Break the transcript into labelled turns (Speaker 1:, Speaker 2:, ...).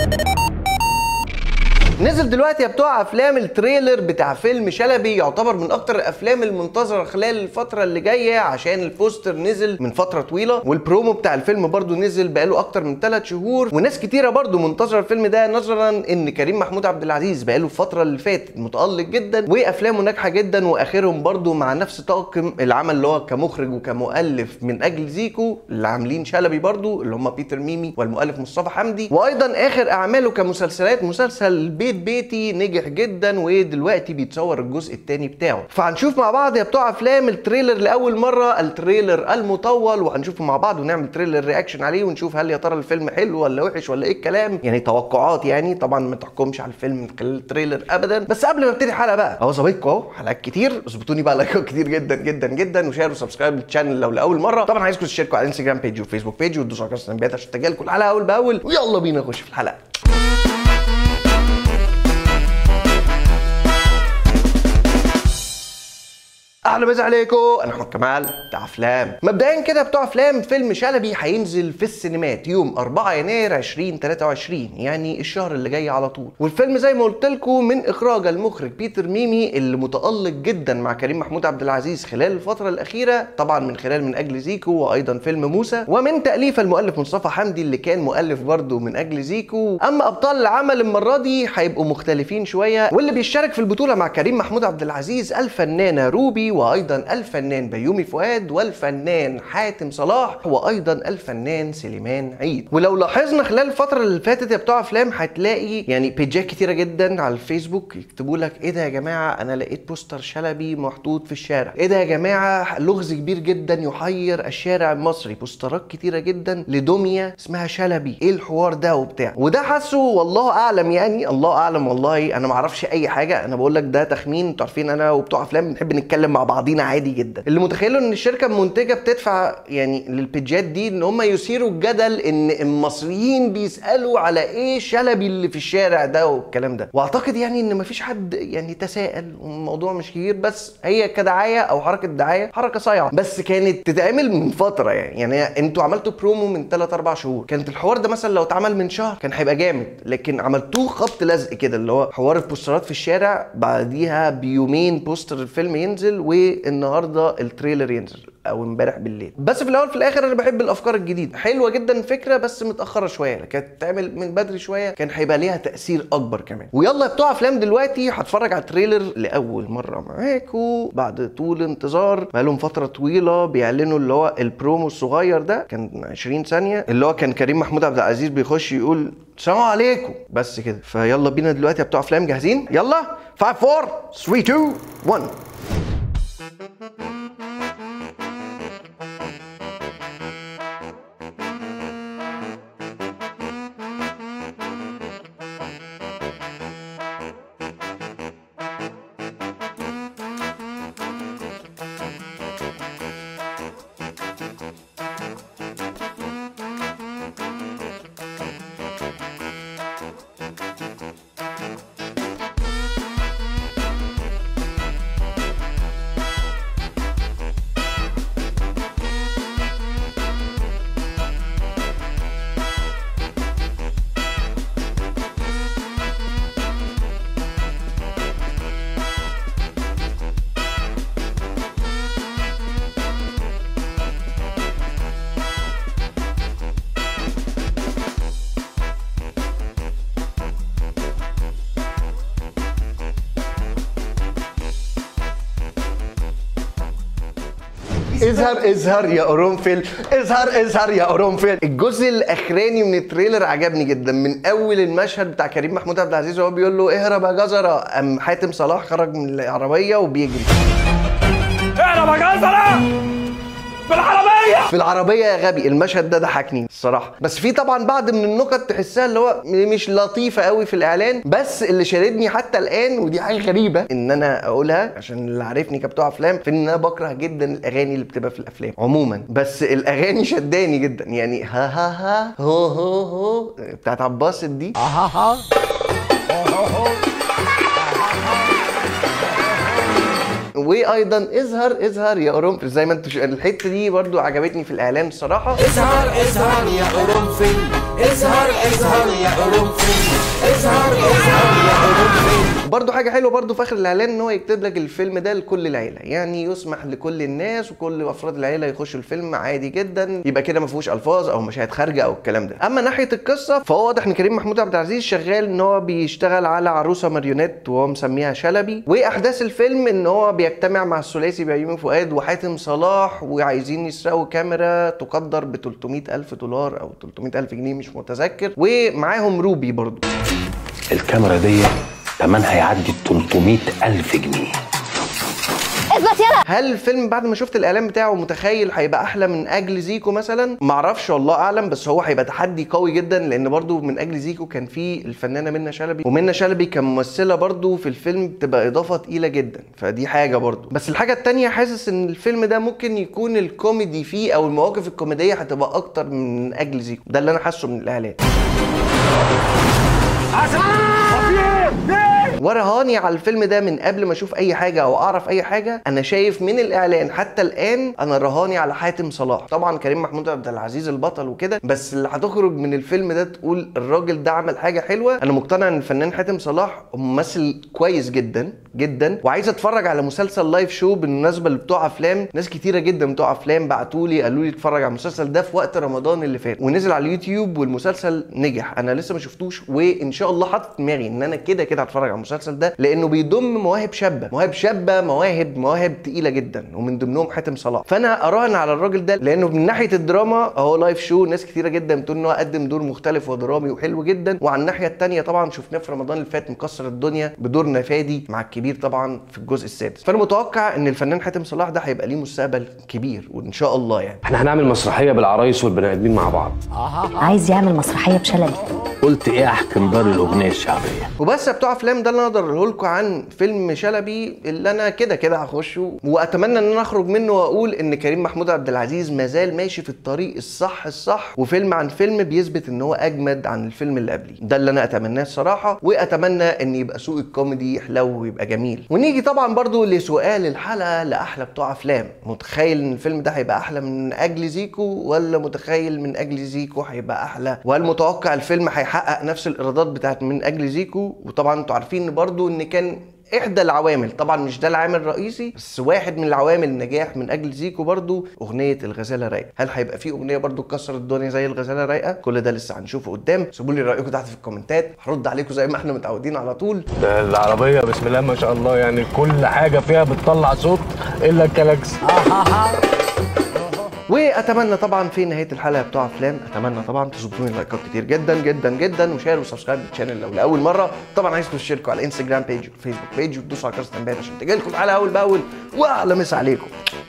Speaker 1: نزل دلوقتي يا بتوع افلام التريلر بتاع فيلم شلبي، يعتبر من اكتر الافلام المنتظره خلال الفتره اللي جايه عشان البوستر نزل من فتره طويله، والبرومو بتاع الفيلم برضو نزل بقاله اكتر من 3 شهور، وناس كتيره برضو منتظره الفيلم ده نظرا ان كريم محمود عبد العزيز بقاله الفتره اللي فاتت متالق جدا وافلامه ناجحه جدا، واخرهم برضو مع نفس طاقم العمل اللي هو كمخرج وكمؤلف من اجل زيكو اللي عاملين شلبي برضو اللي هم بيتر ميمي والمؤلف مصطفى حمدي، وايضا اخر اعماله كمسلسلات مسلسل بيتي نجح جدا ودلوقتي بيتصور الجزء الثاني بتاعه. فهنشوف مع بعض يا بتوع افلام التريلر لاول مره، التريلر المطول، وهنشوفه مع بعض ونعمل تريلر رياكشن عليه ونشوف هل يا ترى الفيلم حلو ولا وحش ولا ايه الكلام، يعني توقعات، يعني طبعا ما تحكمش على الفيلم من خلال التريلر ابدا. بس قبل ما ابتدي الحلقه بقى اهو ظابطكم اهو حلقات كتير، اظبطوني بقى لايكات كتير جدا جدا جدا، وشير وسبسكرايب للشانل لو لاول مره. طبعا عايزكم تشتركوا على الانستجرام بيج وفيسبوك بيج وتدوسوا على التنبيهات عشان تجيلكم الحلقه اول باول، ويلا بينا نخش في الحلقه. اهلا وسهلا عليكم، انا احمد كمال بتاع افلام. مبدئيا كده بتوع افلام، فيلم شلبي هينزل في السينمات يوم 4 يناير 2023، يعني الشهر اللي جاي على طول. والفيلم زي ما قلت لكم من اخراج المخرج بيتر ميمي اللي متالق جدا مع كريم محمود عبد العزيز خلال الفتره الاخيره، طبعا من خلال من اجل زيكو وايضا فيلم موسى، ومن تاليف المؤلف مصطفى حمدي اللي كان مؤلف برضه من اجل زيكو. اما ابطال العمل المره دي هيبقوا مختلفين شويه، واللي بيشارك في البطوله مع كريم محمود عبد العزيز الفنانه روبي، وايضا الفنان بيومي فؤاد، والفنان حاتم صلاح، وايضا الفنان سليمان عيد. ولو لاحظنا خلال الفتره اللي فاتت يا بتوع افلام هتلاقي يعني بيجات كتيره جدا على الفيسبوك يكتبوا لك ايه ده يا جماعه، انا لقيت بوستر شلبي محطوط في الشارع، ايه ده يا جماعه لغز كبير جدا يحير الشارع المصري، بوسترات كتيره جدا لدميه اسمها شلبي، ايه الحوار ده وبتاع. وده حاسه والله اعلم، يعني الله اعلم، والله انا ما اعرفش اي حاجه، انا بقول لك ده تخمين. انتوا عارفين انا وبتوع افلام بنحب نتكلم مع بعضينا عادي جدا. اللي متخيله ان الشركه المنتجه بتدفع يعني للبيجات دي ان هم يثيروا الجدل ان المصريين بيسالوا على ايه شلبي اللي في الشارع ده والكلام ده، واعتقد يعني ان مفيش حد يعني تساءل، والموضوع مش كبير، بس هي كدعايه او حركه دعايه حركه صايعه، بس كانت تتعمل من فتره. يعني انتوا عملتوا برومو من 3 4 شهور، كانت الحوار ده مثلا لو اتعمل من شهر كان هيبقى جامد، لكن عملتوه خبط لزق كده اللي هو حوار البوسترات في الشارع، بعديها بيومين بوستر الفيلم ينزل والنهارده التريلر ينزل او امبارح بالليل. بس في الاول في الاخر انا بحب الافكار الجديده، حلوه جدا الفكره بس متاخره شويه، كانت تتعمل من بدري شويه كان هيبقى ليها تاثير اكبر كمان. ويلا يا بتوع افلام دلوقتي هتفرج على التريلر لاول مره معاكم بعد طول انتظار، بقالهم فتره طويله بيعلنوا اللي هو البرومو الصغير ده كان 20 ثانيه، اللي هو كان كريم محمود عبد العزيز بيخش يقول السلام عليكم بس كده. فيلا بينا دلوقتي يا بتوع افلام، جاهزين؟ يلا 5 4 3 2 1. اظهر يا قرنفل، اظهر يا قرنفل. الجزء الاخراني من التريلر عجبني جدا، من اول المشهد بتاع كريم محمود عبد العزيز وهو بيقول له اهرب يا جزره، قام حاتم صلاح خرج من العربيه وبيجري.
Speaker 2: اهرب يا جزره في
Speaker 1: العربيه يا غبي. المشهد ده ضحكني الصراحه، بس في طبعا بعض من النكت تحسها اللي هو مش لطيفه قوي في الاعلان، بس اللي شاردني حتى الان ودي حاجه غريبه ان انا اقولها عشان اللي عارفني كبتوع افلام، في ان انا بكره جدا الاغاني اللي بتبقى في الافلام عموما، بس الاغاني شداني جدا، يعني ها ها ها هو هو هو بتاعت عباس دي وايضا اظهر يا قرنفل، زي ما انتوا الحته دي برضو عجبتني في الاعلان الصراحه.
Speaker 2: اظهر يا قرنفل، اظهر
Speaker 3: اظهر يا قرنفل، اظهر يا قرنفل.
Speaker 1: برضه حاجه حلوه برضه في اخر الاعلان ان هو يكتب لك الفيلم ده لكل العيله، يعني يسمح لكل الناس وكل افراد العيله يخشوا الفيلم عادي جدا، يبقى كده ما فيهوش الفاظ او مشاهد خارجه او الكلام ده. اما ناحيه القصه فهو واضح ان كريم محمود عبد العزيز شغال ان هو بيشتغل على عروسه ماريونيت وهو مسميها شلبي، واحداث الفيلم ان هو بيجتمع مع الثلاثي بيومي فؤاد وحاتم صلاح وعايزين يسرقوا كاميرا تقدر ب $300,000 او 300,000 جنيه مش متذكر، ومعاهم روبي برضه.
Speaker 4: الكاميرا دي تمنها يعدي 300,000 جنيه.
Speaker 5: اثبت يلا.
Speaker 1: هل الفيلم بعد ما شفت الاعلان بتاعه متخيل هيبقى احلى من اجل زيكو مثلا؟ معرفش والله اعلم، بس هو هيبقى تحدي قوي جدا، لان برضو من اجل زيكو كان في الفنانه منى شلبي، ومنى شلبي كممثله برضو في الفيلم بتبقى اضافه تقيله جدا، فدي حاجه برضو. بس الحاجه التانية حاسس ان الفيلم ده ممكن يكون الكوميدي فيه او المواقف الكوميديه هتبقى اكتر من اجل زيكو، ده اللي انا حاسه من الاعلان. ورهاني على الفيلم ده من قبل ما اشوف اي حاجه او اعرف اي حاجه، انا شايف من الاعلان حتى الان انا رهاني على حاتم صلاح. طبعا كريم محمود عبد العزيز البطل وكده، بس اللي هتخرج من الفيلم ده تقول الراجل ده عمل حاجه حلوه. انا مقتنع ان الفنان حاتم صلاح ممثل كويس جدا جدا، وعايز اتفرج على مسلسل لايف شو بالمناسبه اللي بتوع افلام. ناس كتيره جدا بتوع افلام بعتوا لي قالوا لي اتفرج على المسلسل ده في وقت رمضان اللي فات، ونزل على اليوتيوب والمسلسل نجح. انا لسه ما شفتوش، وان شاء الله حاطط في دماغي ان انا كده كده هتفرج على المسلسل ده، لانه بيضم مواهب شابه، مواهب تقيله جدا، ومن ضمنهم حاتم صلاح. فانا اراهن على الراجل ده، لانه من ناحيه الدراما اهو لايف شو ناس كتيره جدا بتقول ان هو قدم دور مختلف ودرامي وحلو جدا، وعلى الناحيه الثانيه طبعا شفناه في رمضان اللي فات مكسر الدنيا بدور نفادي مع الكبير طبعا في الجزء السادس. فانا متوقع ان الفنان حاتم صلاح ده هيبقى ليه مستقبل كبير، وان شاء الله يعني.
Speaker 4: احنا هنعمل مسرحيه بالعرايس والبني ادمين مع بعض.
Speaker 5: عايز يعمل مسرحيه بشلبي.
Speaker 4: قلت ايه احكم دار الاغنيه الشعبيه.
Speaker 1: وبس يا بتوع افلام، ده اللي انا اقدر اقوله لكم عن فيلم شلبي اللي انا كده كده هخشه، واتمنى ان انا اخرج منه واقول ان كريم محمود عبد العزيز مازال ماشي في الطريق الصح، وفيلم عن فيلم بيثبت ان هو اجمد عن الفيلم اللي قبليه. ده اللي انا اتمناه الصراحه، واتمنى ان يبقى سوق الكوميدي يحلو ويبقى جميل. ونيجي طبعا برضو لسؤال الحلقه لاحلى بتوع افلام، متخيل ان الفيلم ده هيبقى احلى من اجل زيكو، ولا متخيل من اجل زيكو هيبقى احلى؟ وهل متوقع الفيلم هيحقق نفس الايرادات بتاعت من اجل زيكو؟ وطبعا انتوا عارفين برضو ان كان احدى العوامل، طبعا مش ده العامل الرئيسي، بس واحد من العوامل النجاح من اجل زيكو برضو اغنيه الغزاله رايقه. هل هيبقى في اغنيه برضو تكسر الدنيا زي الغزاله رايقه؟ كل ده لسه هنشوفه قدام. سيبوا لي رايكم تحت في الكومنتات، هرد عليكم زي ما احنا متعودين على طول.
Speaker 4: ده العربيه بسم الله ما شاء الله، يعني كل حاجه فيها بتطلع صوت الا الكلاكس.
Speaker 1: واتمنى طبعا في نهايه الحلقه بتوع افلام، اتمنى طبعا تظبطوني لايكات كتير جدا جدا جدا، وشير وسبسكرايب للشانل لو لاول مره. طبعا عايزكم تشتركوا على الانستجرام بيج والفيسبوك بيج، وتدوسوا على جرس التنبيهات عشان تجيلكم الحلقه اول باول. واعلى مسا عليكم.